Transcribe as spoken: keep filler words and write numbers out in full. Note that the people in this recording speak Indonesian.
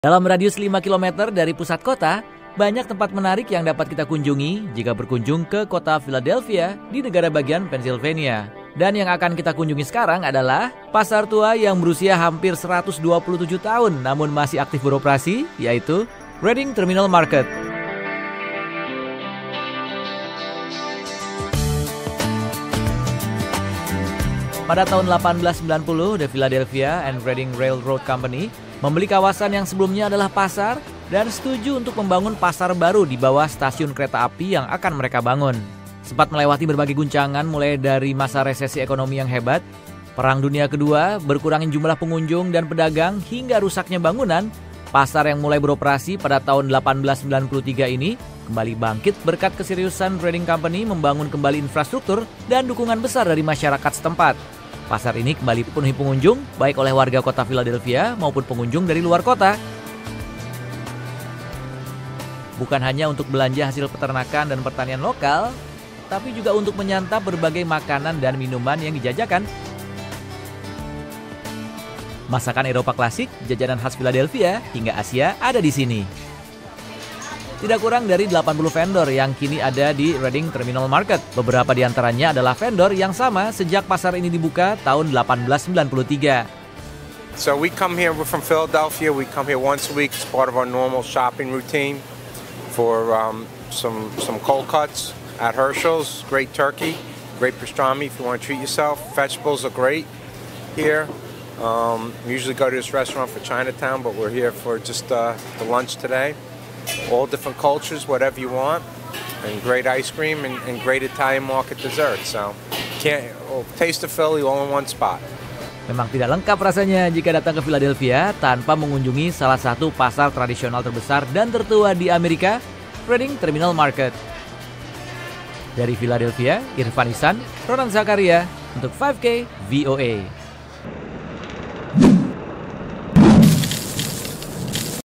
Dalam radius lima kilometer dari pusat kota, banyak tempat menarik yang dapat kita kunjungi jika berkunjung ke kota Philadelphia di negara bagian Pennsylvania. Dan yang akan kita kunjungi sekarang adalah pasar tua yang berusia hampir seratus dua puluh tujuh tahun namun masih aktif beroperasi, yaitu Reading Terminal Market. Pada tahun delapan belas sembilan puluh, The Philadelphia and Reading Railroad Company membeli kawasan yang sebelumnya adalah pasar dan setuju untuk membangun pasar baru di bawah stasiun kereta api yang akan mereka bangun. Sempat melewati berbagai guncangan mulai dari masa resesi ekonomi yang hebat, Perang Dunia Kedua, berkurangnya jumlah pengunjung dan pedagang hingga rusaknya bangunan, pasar yang mulai beroperasi pada tahun delapan belas sembilan puluh tiga ini kembali bangkit berkat keseriusan Reading Company membangun kembali infrastruktur dan dukungan besar dari masyarakat setempat. Pasar ini kembali penuhi pengunjung, baik oleh warga kota Philadelphia maupun pengunjung dari luar kota. Bukan hanya untuk belanja hasil peternakan dan pertanian lokal, tapi juga untuk menyantap berbagai makanan dan minuman yang dijajakan. Masakan Eropa klasik, jajanan khas Philadelphia hingga Asia ada di sini. Tidak kurang dari delapan puluh vendor yang kini ada di Reading Terminal Market. Beberapa di antaranya adalah vendor yang sama sejak pasar ini dibuka tahun delapan belas sembilan puluh tiga. So we come here, we're from Philadelphia. We come here once a week as part of our normal shopping routine for um, some some cold cuts at Herschel's. Great turkey, great pastrami if you want to treat yourself. Vegetables are great here. Um, we usually go to this restaurant for Chinatown, but we're here for just uh, the lunch today. All different cultures, whatever you want, and great ice cream and, and great Italian market dessert. So, can't oh, taste of Philly all in one spot. Memang tidak lengkap rasanya jika datang ke Philadelphia tanpa mengunjungi salah satu pasar tradisional terbesar dan tertua di Amerika, Reading Terminal Market. Dari Philadelphia, Irfan Ihsan, Ronan Zakaria untuk lima K V O A.